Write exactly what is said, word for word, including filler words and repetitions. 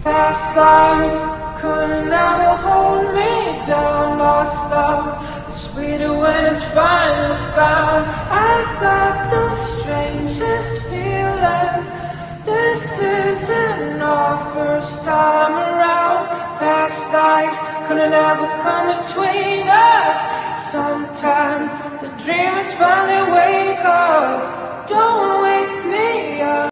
Past lives couldn't ever hold me down. Lost love is sweeter when it's finally found. I got the strangest feeling. This isn't our first time around. Past lives couldn't ever